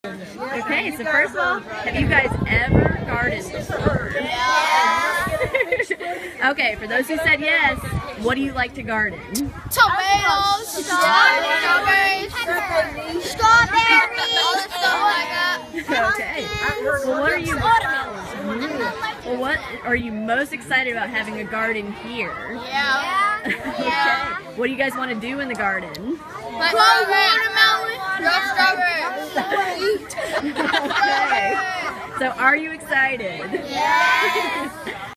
Okay, so first of all, have you guys ever gardened before? Yes. Okay, for those who said yes, what do you like to garden? Tomatoes, strawberries, all the stuff like that. Okay. Well, what are you most excited about having a garden here? Yeah. Okay. What do you guys want to do in the garden? Grow watermelon, grow strawberries. Okay. So are you excited? Yeah.